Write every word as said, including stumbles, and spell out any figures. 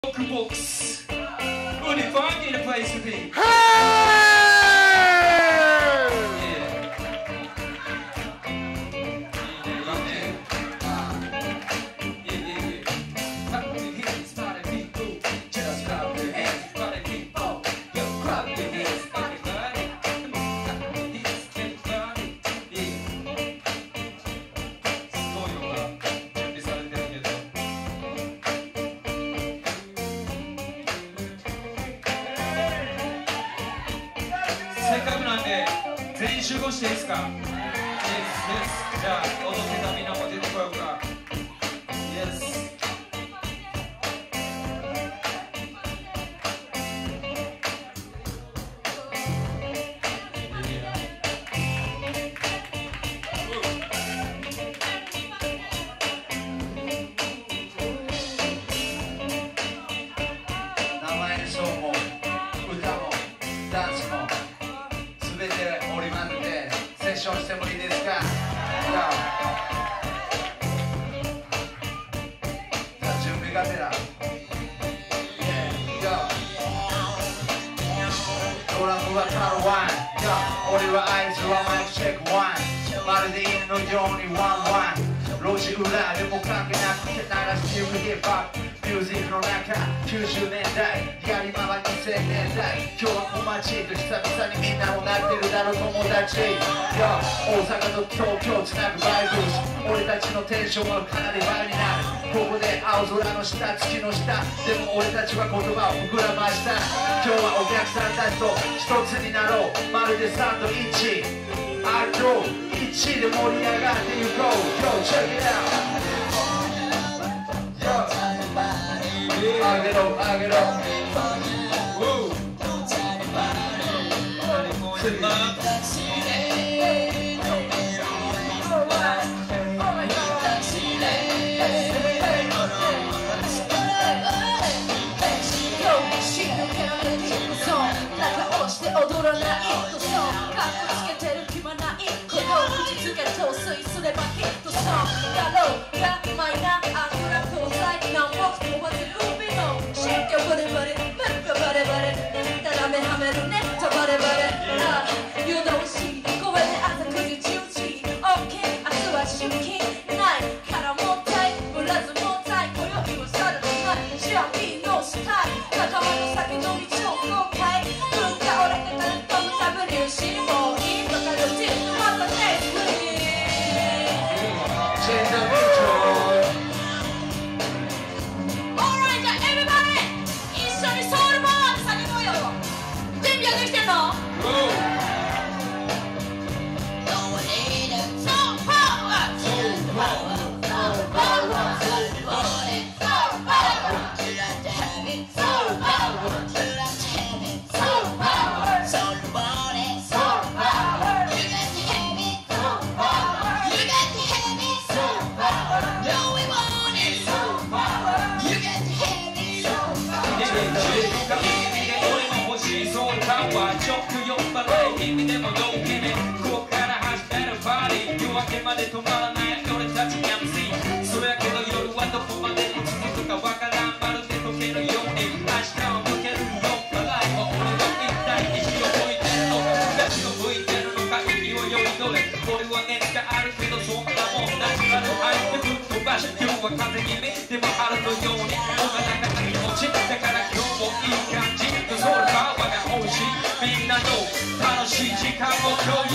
Box. Only five in a place to be.せっかくなんで全員集合していいですか？ Yes, yes。 じゃあ踊ってたみんなも出てこようか。 Yes。 生演奏も歌もダンスも全て織り交ぜてセッションしてもいいですか？さあ準備がてらドラムはタロワン俺は合図はマイクチェックワンまるで犬のようにワンワン路地裏でも関係なくて鳴らしてゆくヒップホップミュージックの中きゅうじゅうねんだいやりまがにせんねんだい今日は小町と久々にみんなも泣いてるだろ友達よ大阪と東京つなぐバイブス俺たちのテンションはかなり倍になるここで青空の下月の下でも俺たちは言葉を膨らました今日はお客さんたちと一つになろうまるでサンドイッチアクロいちで盛り上がってゆこう Yo check it out Yoあげろあげろ踊らないとそうカッコつけてる暇ないこの口つけ陶酔すればヒットソングだろうがマイナーアクラ交際何も飛ばず首の新居バレバレバレバレバレたらめはめるねたバレバレな湯通し声で朝くじじゅうじ OK 明日は出勤ないからもったいぶらずもったい今宵はさらにないシアミのスタイル仲間の先の道を公開文化折れてたら飛ぶたぶりしもういいバカルチまたネクストウィー意味でもどう決めここから始めるパーティー夜明けまで止まらない俺たち エムシー そやけど夜はどこまでに続くかわからんまるで時計のように明日を向けるのかライは俺は一体息を吹いてるのか昔を吹いてるのか息をよりどれ俺は熱があるけどそんなもんナチュラル愛でぶっ飛ばし今日は風気味でも春のようにお前が気持ちだから今日もいい感じソウルパワーが欲しいみんなの楽しい時間を共有